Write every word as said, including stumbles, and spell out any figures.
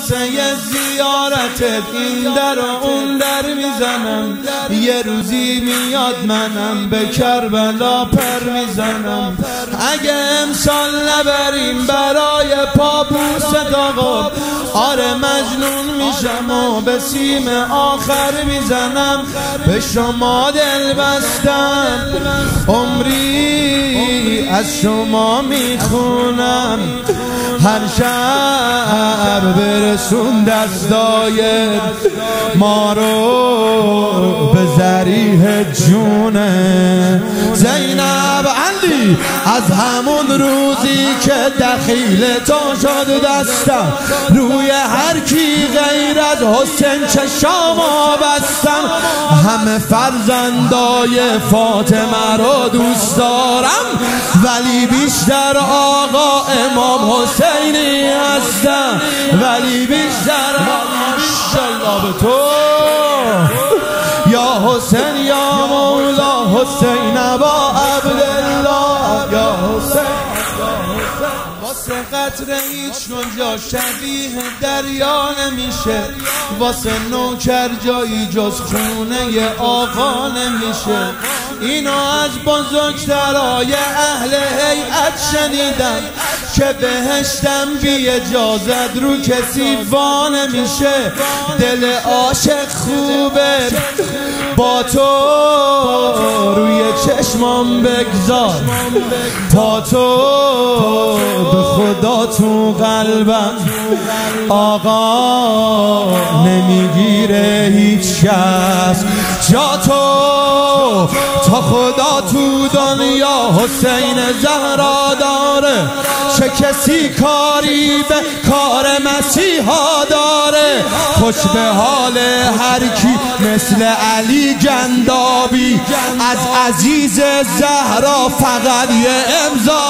واسه یه زیارتت این در و اون در میزنم، یه روزی میاد منم به کربلا پر میزنم. اگه امسال نبریم برای پابوس آقا، آره مجنون میشم و به سیم آخر میزنم. به شما دل بستم عمری از شما میخونم، هر شب برسون دستای ما رو به ذریح جونه زینب علی. از همون روزی که دخیل تو شد دستم، روی هر کی غیر از حسین چشامو بستم. همه فرزندای فاطمه رو دوست دارم، ولی بیشتر آقا امام حسینی هستم، ولی بیشتر ماشاءالله به تو یا حسین یا مولا حسین ابا عبدالله یا حسین. واسه قطره هیچ کنجا شبیه دریا نمیشه، واسه نوکر جایی جز خونه آقا نمیشه. اینو از بزرگترای اهل هیئت شنیدم که بهشتم بی اجازت رو کسی وا نمیشه. دل عاشق خوبه با تو روی چشمام بگذار، تا تو به خدا تو قلبم آقا نمیگیره هیچ کس جا تو، تا خدا تو دنیا حسین زهرا داره، چه کسی کاری به کار مسیحا داره. خوش به حال هر کی مثل علی گندابی، از عزیز زهرا فقط یه امضا